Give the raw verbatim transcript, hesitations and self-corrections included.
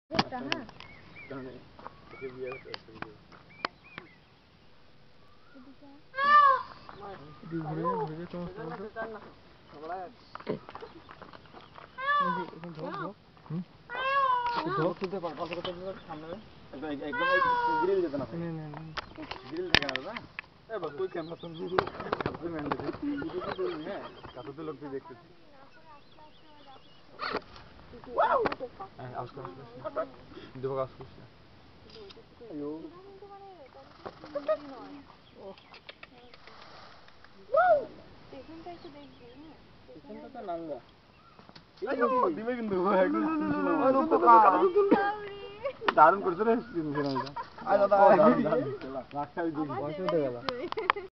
এটা হ্যাঁ জানে ওকে বিয়ে করতে হবে এদিকে ঘুরে যা ঘুরে যা তোমার সমস্যা এখন ধর ধর হুম ধর তুলতে পার কত কত সামনে একদম একদম গ্রিল যেতে না না না না গ্রিল থাকে না না এ বাবা কই ক্যামেরা তুমি ভিডিও তুমি ম্যান দেখি ভিডিও তো তুলনি হ্যাঁ কত তো লোক দেখতেছি ওয়াও হ্যাঁ আস্তে আস্তে দেবো কাজ করছি আয়ো পেছনটা একটু দেখবি হ্যাঁ পেছনটা তো নাঙ্গা দিবে কিন্তু একদম দারুণ করছে রে সিনেমাটা আয় দাদা রাখতে দিই পয়সা উঠে গেল